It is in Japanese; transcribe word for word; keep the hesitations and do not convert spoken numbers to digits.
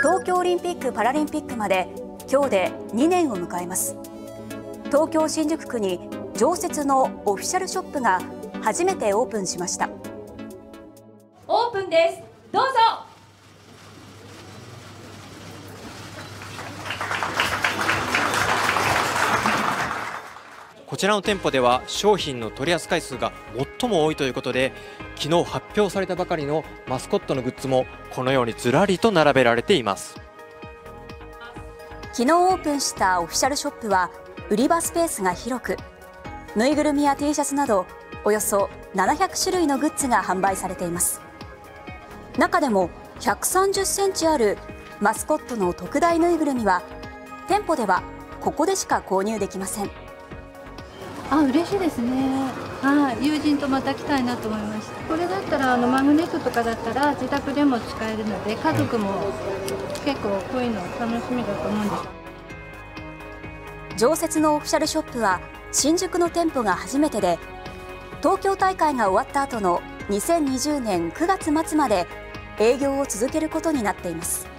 東京オリンピック・パラリンピックまで今日でにねんを迎えます。東京新宿区に常設のオフィシャルショップが初めてオープンしました。 オープンです。どうぞ。 こちらの店舗では商品の取り扱い数が最も多いということで、昨日発表されたばかりのマスコットのグッズもこのようにずらりと並べられています。 昨日オープンしたオフィシャルショップは売り場スペースが広く、ぬいぐるみや T シャツなどおよそななひゃくしゅるいのグッズが販売されています。中でもひゃくさんじゅっセンチあるマスコットの特大ぬいぐるみは店舗ではここでしか購入できません。 あ、嬉しいですね。はい、友人とまた来たいなと思いました。これだったらあのマグネットとかだったら自宅でも使えるので、家族も結構こういうの楽しみだと思うんです。 常設のオフィシャルショップは新宿の店舗が初めてで、東京大会が終わった後のにせんにじゅうねんくがつまつまで営業を続けることになっています。